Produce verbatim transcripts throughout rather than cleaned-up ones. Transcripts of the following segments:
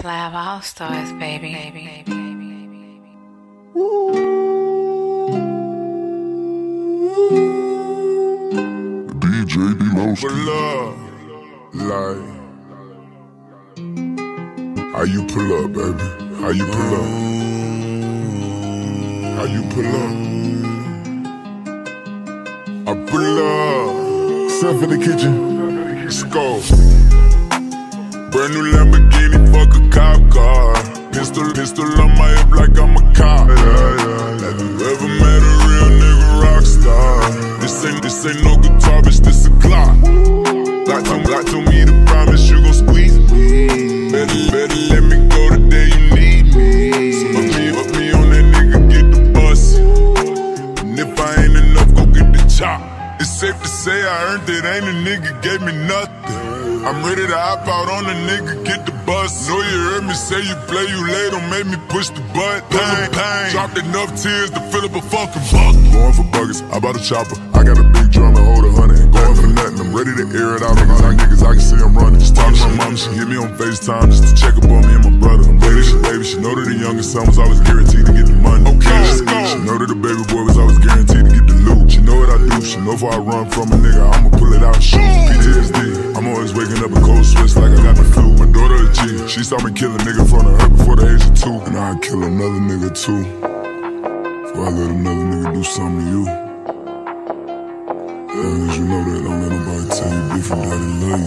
Slab All Stars, baby. baby, baby, baby, baby. D J D-Lowski. For love, like, how you pull up, baby? How you pull up? How you pull up? I pull up. Step in the kitchen. Let's go. Brand new Lamborghini, fuck a cop car. Pistol, pistol on my hip like I'm a cop. Yeah, yeah, yeah. Have you ever met a real nigga rock star? This ain't, this ain't no guitar, bitch, this a Glock. Glock told, Glock told me to promise you gon' squeeze me. Better, better let me go the day you need me. So put me, put me on that nigga, get the bus. And if I ain't enough, go get the chop. It's safe to say I earned it, ain't a nigga gave me nothing. I'm ready to hop out on a nigga, get the bus. Know you heard me say you play, you late, don't make me push the button. Pain, pain. Dropped enough tears to fill up a fucking bucket. Going for buggers, I bought a chopper. I got a big drum and hold a hundred. Ain't going for nothing, I'm ready to air it out. Niggas, I niggas, I can see I'm running. Just talk to my mama, she hit me on FaceTime just to check up on me and my brother. I'm ready, she baby, she know that the youngest son was always guaranteed to get the money. Okay, let's go. She know that the baby boy was always guaranteed to get the loot. She know what I do, she know if I run from a nigga, I'ma pull it out and shoot. P T S D, I'm always waking up in cold sweats like I got the flu. My daughter a G, she saw me kill a nigga in front of her before the age of two. And I'd kill another nigga too, before I let another nigga do something to you. As long as you know that, don't let nobody tell you different, daddy love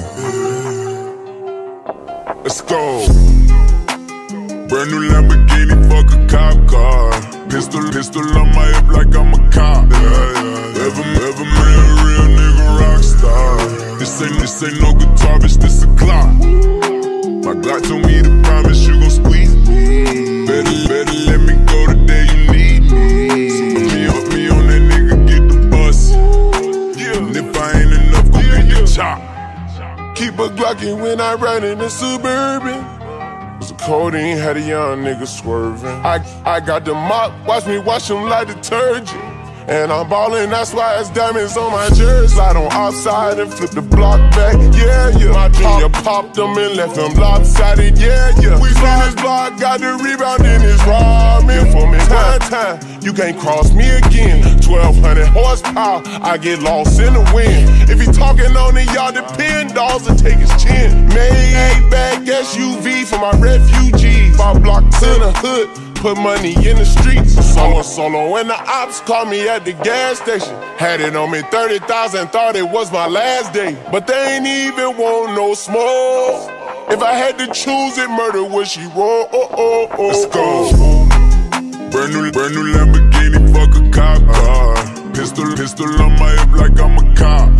you. Let's go. Brand new Lamborghini, fuck a cop car. Pistol, pistol on my hip like I'm a cop. Yeah, yeah, yeah. Ever, ever met a real nigga rock star? This ain't, this ain't no guitar, bitch, this a Glock. My Glock told me to promise you gon' squeeze me. Better, better let me go the day you need me. So put me, put me on that nigga, get the bus. Yeah. And if I ain't enough, go yeah, get yeah. the chop. Keep a Glockin' when I ride in the Suburban. Was a codeine, had a young nigga swerving. I, I got the mop, watch me wash him like detergent. And I'm ballin', that's why it's diamonds on my jersey. Slide on outside and flip the block back, yeah, yeah. My junior popped him and left him lopsided, yeah, yeah. We seen his block, got the rebound in his ramen. For me one time, you can't cross me again. twelve hundred horsepower, I get lost in the wind. If he talking on it, y'all depend, dogs will take his chin. Made back S U V for my refugees. Five blocks in the hood, put money in the streets. Solo, solo, and the ops called me at the gas station. Had it on me thirty thousand, thought it was my last day. But they ain't even want no smoke. If I had to choose it, murder would she roll? Oh, oh, oh, let's go. Oh. Brand new, brand new Lamborghini, fuck a cop car. Pistol, pistol on my hip like I'm a cop.